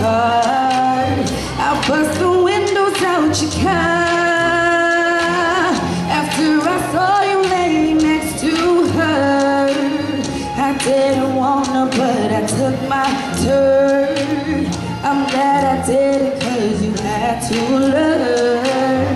heart. I bust the windows out your car after I saw you laying next to her. I didn't wanna, but I took my turn. I'm glad I did it, 'cause you had to learn.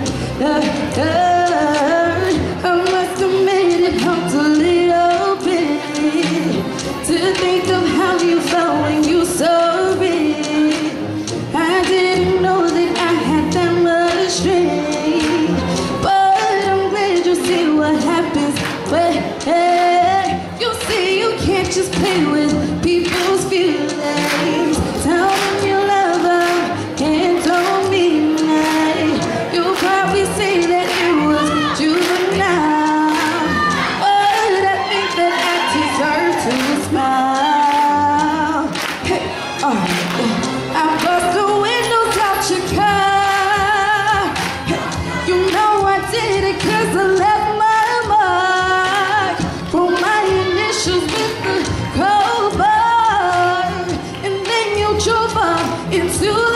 I must admit it helped a little bit to think of how you felt when you saw it. I didn't know that I had that much strength, but I'm glad you see what happens when you see you can't just play with people's feelings. Tell them you love them and don't mean that. You'll probably say that it was juvenile, but I think that I deserve to smile. Hey, I bust the windows out your car. Hey, you know I did it 'cause I left my mark. Wrote my initials with the crowbar, and then you drove off into